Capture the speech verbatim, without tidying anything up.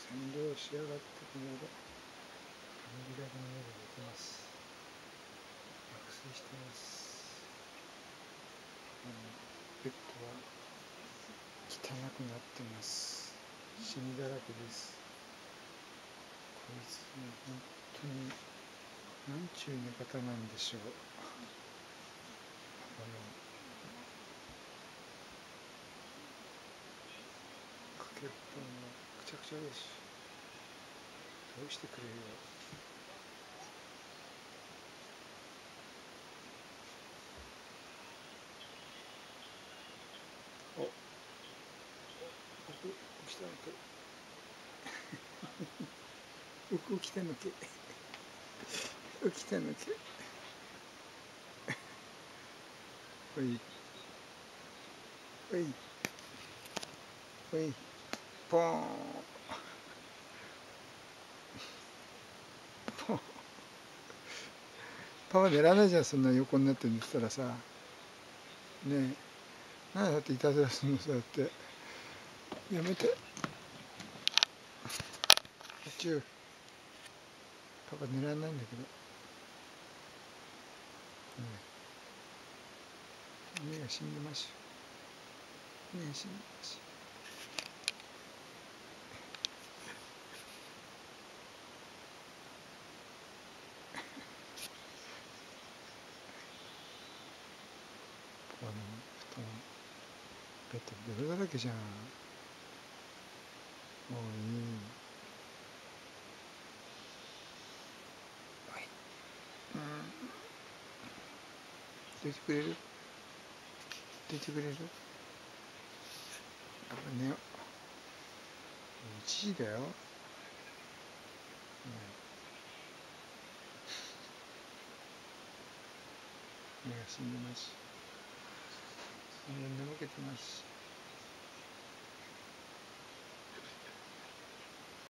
占領しやがってこの間煙だけの上で寝てます。爆睡してます。あのベッドは汚くなってます。シミだらけです。こいつも本当になんちゅう寝方なんでしょう。あのかけっぱもくちゃくちゃです。どうしてくれるよ。お、起きたのけ。起きたのけ。起きたのけ。おい。おい。おい。ポーン。ポーン。パパ寝らないじゃん、そんな横になって寝てたらさ。ねえ。何だっていたずらするの、そうやって。やめて。途中。パパ寝られないんだけど。うん、目が死んでますよ。目が死んでますよ。パパの布団、ベッド泥だらけじゃん。もういい。はい。うん。出てくれる？出てくれる？やっぱ寝よう。いちじだよ。うん、目が死んでます。寝ぼけてます。